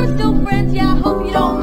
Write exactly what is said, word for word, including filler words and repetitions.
we're still friends. Yeah, I hope you don't